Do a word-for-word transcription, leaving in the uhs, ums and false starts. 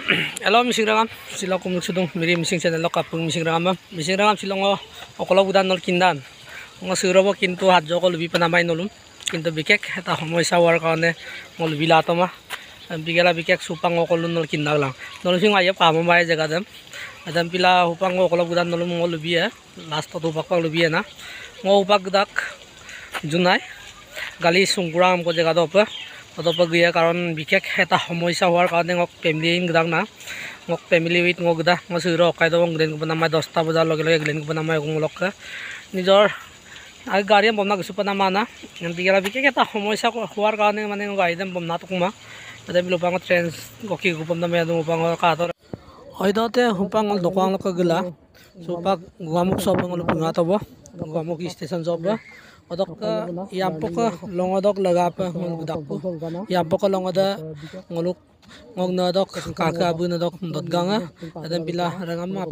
Hello mising rangam sila kumuk sudong miri mising channel lo kapung mising rangam mising rangam silong o okolo budan nol kindan ngo surobo kintu hadjo ko lubi panamai nolum kintu bikek eta homoisa war karone ngol bilato ma bigela bikek supang okolo nol kindak lang nol sing ayep kamo mai jaga dem adam pila upang okolo budan nolum ngol lubi e last to upak pang lubi na ngo upak dak junai gali sungkuram ko jaga do pa অতপক গিয়া কাৰণ বিশেষ এটা সমস্যা হোৱাৰ কাৰণে মোক family গদাক না মোক ফেমিলি উইথ মোক গদা মই সুৰ অকাই দব গ্লেন বনামাই দহটা বজাৰ লগে লগে গ্লেন বনামাই লগে নিজৰ আৰু গাড়ী বনা কিছু বনামা না বিকেলা বিশেষ এটা সমস্যা হোৱাৰ কাৰণে মানে গাড়ী দাম বনা তোকমা তাতে বিলপাঙ ট্ৰেইন গকি গোপন নামে উপাঙৰ কাহঁতৰ হয়দতে হুপাঙ দোকান লক গলা সুপাক গুৱামুখ সব পুঙা তব গুৱামুখ ষ্টেচন সব odok yampok longodok lagapa ngudakpo yampok longoda ngoluk ngog nadok kaka abu nadok dotganga adam pila rangam